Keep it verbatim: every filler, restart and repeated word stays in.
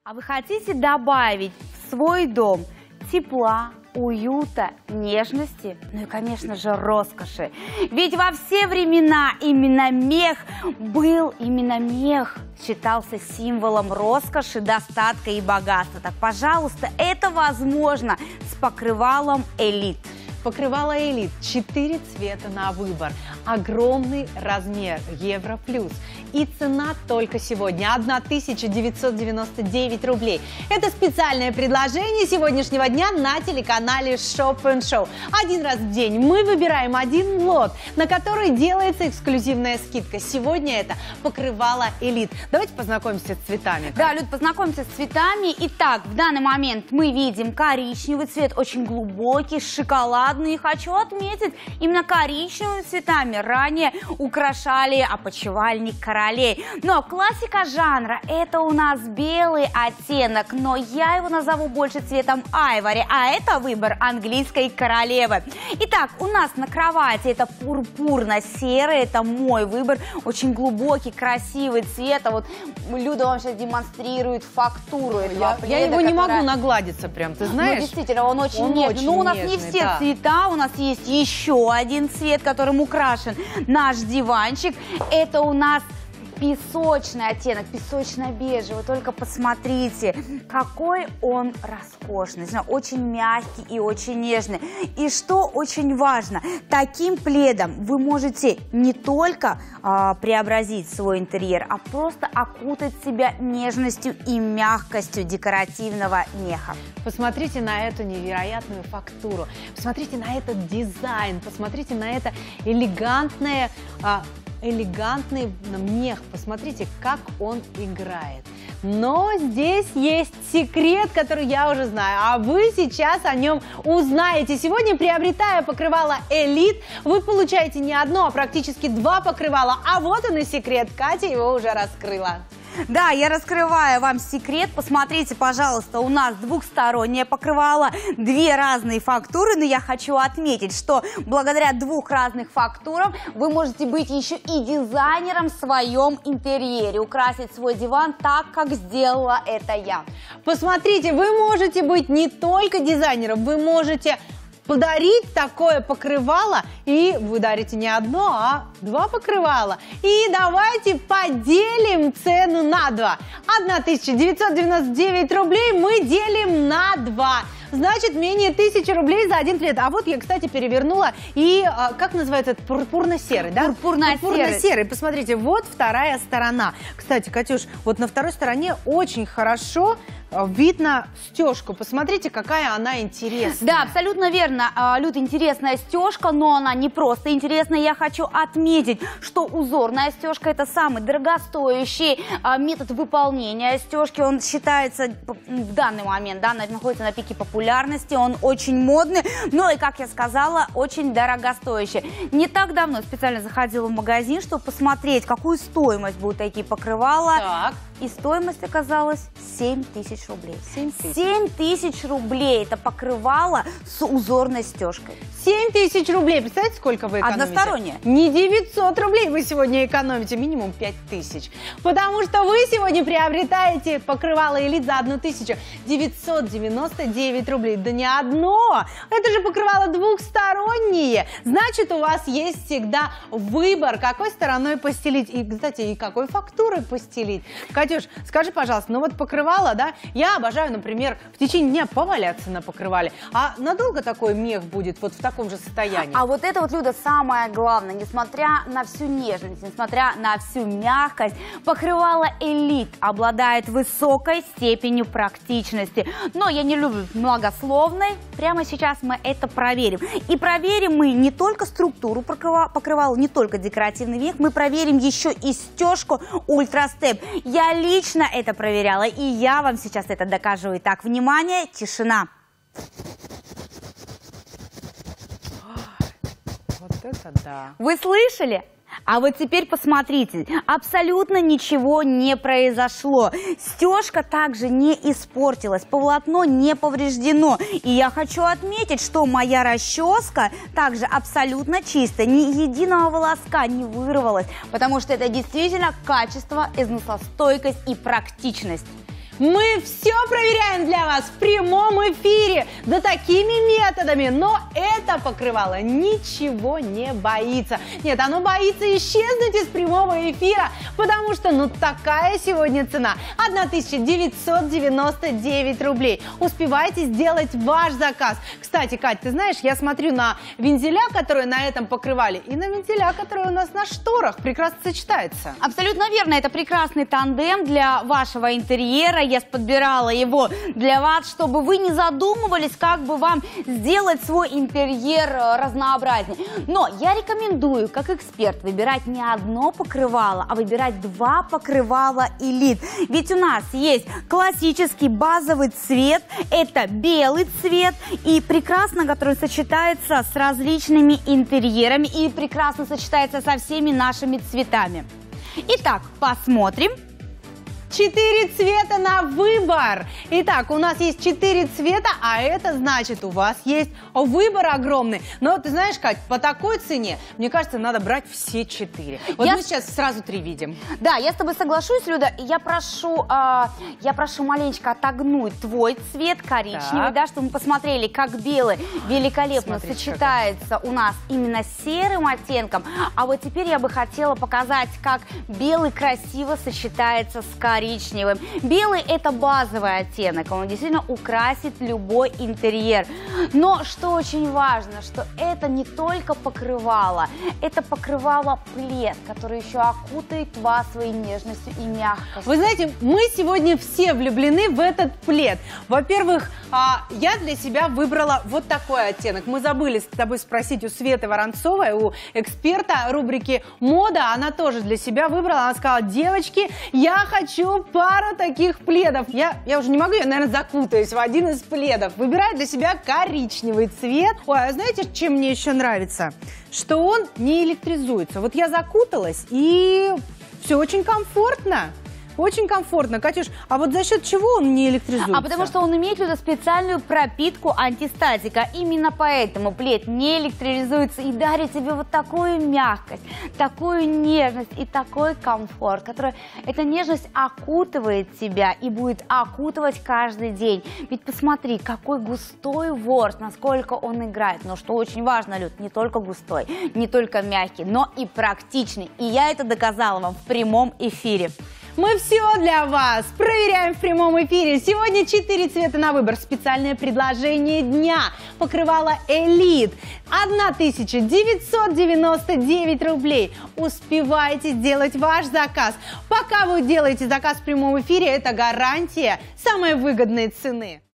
А вы хотите добавить в свой дом тепла, уюта, нежности, ну и, конечно же, роскоши? Ведь во все времена именно мех был, именно мех считался символом роскоши, достатка и богатства. Так, пожалуйста, это возможно с покрывалом «Элит». Покрывало «Элит» четыре цвета на выбор, огромный размер, евро плюс. И цена только сегодня тысяча девятьсот девяносто девять рублей. Это специальное предложение сегодняшнего дня на телеканале Shop and Show. Один раз в день мы выбираем один лот, на который делается эксклюзивная скидка. Сегодня это покрывало «Элит». Давайте познакомимся с цветами. Да, Люд, познакомимся с цветами. Итак, в данный момент мы видим коричневый цвет, очень глубокий, шоколадный. И хочу отметить, именно коричневыми цветами ранее украшали опочивальник королей. Но классика жанра — это у нас белый оттенок, но я его назову больше цветом айвори, а это выбор английской королевы. Итак, у нас на кровати это пурпурно-серый, это мой выбор, очень глубокий, красивый цвет. А вот Люда вам сейчас демонстрирует фактуру этого я, пледа, я его не которая... могу нагладиться прям, ты знаешь? Ну, действительно, он очень он нежный. Очень Но у нас нежный, не все да. цвета. У нас есть еще один цвет, которым украшен наш диванчик. Это у нас песочный оттенок, песочно-бежевый. Только посмотрите, какой он роскошный, очень мягкий и очень нежный. И что очень важно, таким пледом вы можете не только а, преобразить свой интерьер, а просто окутать себя нежностью и мягкостью декоративного меха. Посмотрите на эту невероятную фактуру, посмотрите на этот дизайн, посмотрите на это элегантное... А, элегантный мех. Посмотрите, как он играет. Но здесь есть секрет, который я уже знаю, а вы сейчас о нем узнаете. Сегодня, приобретая покрывало «Элит», вы получаете не одно, а практически два покрывала. А вот он и секрет. Катя его уже раскрыла. Да, я раскрываю вам секрет. Посмотрите, пожалуйста, у нас двухстороннее покрывало, две разные фактуры. Но я хочу отметить, что благодаря двух разных фактурам вы можете быть еще и дизайнером в своем интерьере, украсить свой диван так, как сделала это я. Посмотрите, вы можете быть не только дизайнером, вы можете подарить такое покрывало, и вы дарите не одно, а два покрывала. И давайте поделим цену на два. тысяча девятьсот девяносто девять рублей мы делим на два. Значит, менее тысячи рублей за один плед. А вот я, кстати, перевернула. И а, как называется это? Пурпурно-серый, да? Пурпурно-серый. Пурпурно-серый. Посмотрите, вот вторая сторона. Кстати, Катюш, вот на второй стороне очень хорошо видно стежку. Посмотрите, какая она интересная. Да, абсолютно верно. Люд, интересная стежка, но она не просто интересная. Я хочу отметить, что узорная стежка — это самый дорогостоящий метод выполнения стежки. Он считается в данный момент, да, находится на пике популярности. Он очень модный, но и, как я сказала, очень дорогостоящий. Не так давно специально заходила в магазин, чтобы посмотреть, какую стоимость будут такие покрывала. Так. И стоимость оказалась семь тысяч рублей. семь тысяч рублей это покрывало с узорной стежкой. семь тысяч рублей. Представляете, сколько вы экономите? Односторонняя. Не девятьсот рублей вы сегодня экономите, минимум пять тысяч. Потому что вы сегодня приобретаете покрывало «Элит» за тысячу девятьсот девяносто девять рублей. Да не одно! Это же покрывало двухстороннее. Значит, у вас есть всегда выбор, какой стороной постелить. И, кстати, и какой фактурой постелить. Катюш, скажи, пожалуйста, ну вот покрывало, да, я обожаю, например, в течение дня поваляться на покрывале. А надолго такой мех будет вот в таком же состоянии? А вот это вот, Люда, самое главное. Несмотря на всю нежность, несмотря на всю мягкость, покрывало «Элит» обладает высокой степенью практичности. Но я не люблю многословной. Прямо сейчас мы это проверим. И проверим мы не только структуру покрывала, не только декоративный мех, мы проверим еще и стежку «Ультрастеп». Я лично это проверяла, и я вам сейчас это докажу. Итак, внимание, тишина. Вот это да. Вы слышали? А вот теперь посмотрите, абсолютно ничего не произошло. Стежка также не испортилась, полотно не повреждено. И я хочу отметить, что моя расческа также абсолютно чистая, ни единого волоска не вырвалось, потому что это действительно качество, износостойкость и практичность. Мы все проверяем для вас в прямом эфире, да такими методами, но это покрывало ничего не боится. Нет, оно боится исчезнуть из прямого эфира, потому что ну такая сегодня цена – тысяча девятьсот девяносто девять рублей. Успевайте сделать ваш заказ. Кстати, Кать, ты знаешь, я смотрю на вензеля, которые на этом покрывали, и на вензеля, которые у нас на шторах, прекрасно сочетается. Абсолютно верно, это прекрасный тандем для вашего интерьера. Я подбирала его для вас, чтобы вы не задумывались, как бы вам сделать свой интерьер разнообразнее. Но я рекомендую, как эксперт, выбирать не одно покрывало, а выбирать два покрывала Elite. Ведь у нас есть классический базовый цвет, это белый цвет, и прекрасно, который сочетается с различными интерьерами и прекрасно сочетается со всеми нашими цветами. Итак, посмотрим. Четыре цвета на выбор. Итак, у нас есть четыре цвета, а это значит, у вас есть выбор огромный. Но ты знаешь, Кать, по такой цене, мне кажется, надо брать все четыре. Вот я... мы сейчас сразу три видим. Да, я с тобой соглашусь, Люда. Я прошу, э, я прошу маленечко отогнуть твой цвет коричневый, так. да, чтобы мы посмотрели, как белый великолепно Смотрите, сочетается у нас именно с серым оттенком. А вот теперь я бы хотела показать, как белый красиво сочетается с коричневым. коричневым. Белый – это базовый оттенок, он действительно украсит любой интерьер. Но что очень важно, что это не только покрывало, это покрывало плед, который еще окутает вас своей нежностью и мягкостью. Вы знаете, мы сегодня все влюблены в этот плед. Во-первых, я для себя выбрала вот такой оттенок. Мы забыли с тобой спросить у Светы Воронцовой, у эксперта рубрики «Мода». Она тоже для себя выбрала. Она сказала: девочки, я хочу пару таких пледов. Я, я уже не могу, я, наверное, закутаюсь в один из пледов. Выбираю для себя коричневый цвет. Ой, а знаете, чем мне еще нравится? Что он не электризуется. Вот я закуталась, и все очень комфортно. Очень комфортно. Катюш, а вот за счет чего он не электризуется? А потому что он имеет туда специальную пропитку антистатика. Именно поэтому плед не электризуется и дарит тебе вот такую мягкость, такую нежность и такой комфорт, который эта нежность окутывает тебя и будет окутывать каждый день. Ведь посмотри, какой густой ворс, насколько он играет. Но что очень важно, Люд, не только густой, не только мягкий, но и практичный. И я это доказала вам в прямом эфире. Мы все для вас проверяем в прямом эфире. Сегодня четыре цвета на выбор. Специальное предложение дня. Покрывало Elite. тысяча девятьсот девяносто девять рублей. Успевайте сделать ваш заказ. Пока вы делаете заказ в прямом эфире, это гарантия самой выгодной цены.